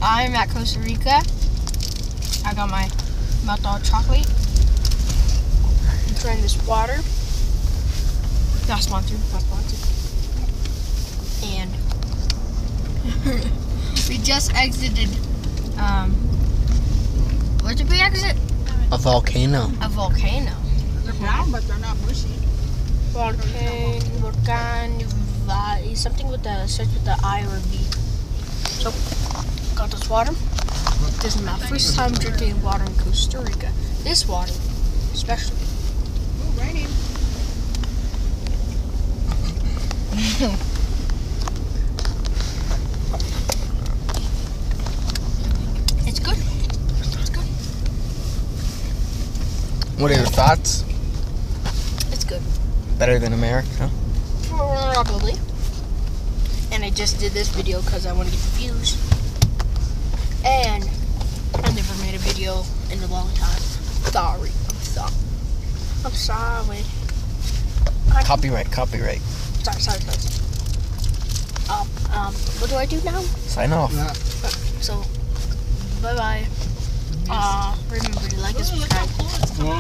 I'm at Costa Rica. I got my melted chocolate. I'm trying this water. Not sponsored, not sponsored. And we just exited, where did we exit? A volcano. A volcano. They're brown, but they're not mushy. Volcan, something with the, starts with the I or V. So, got this water. This is my first time drinking water in Costa Rica. This water, especially. Ooh, raining. It's good. It's good. What are your thoughts? It's good. Better than America? Probably. And I just did this video because I want to get the views. And I never made a video in a long time. Sorry. I'm sorry. Copyright. Sorry. What do I do now? Sign off. So, bye-bye. Remember to like and subscribe.